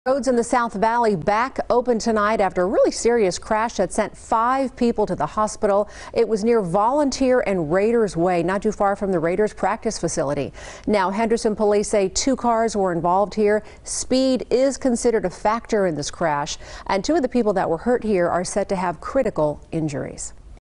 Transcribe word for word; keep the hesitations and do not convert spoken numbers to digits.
Roads in the South Valley back open tonight after a really serious crash that sent five people to the hospital. It was near Volunteer and Raiders Way, not too far from the Raiders practice facility. Now, Henderson police say two cars were involved here. Speed is considered a factor in this crash, and two of the people that were hurt here are said to have critical injuries.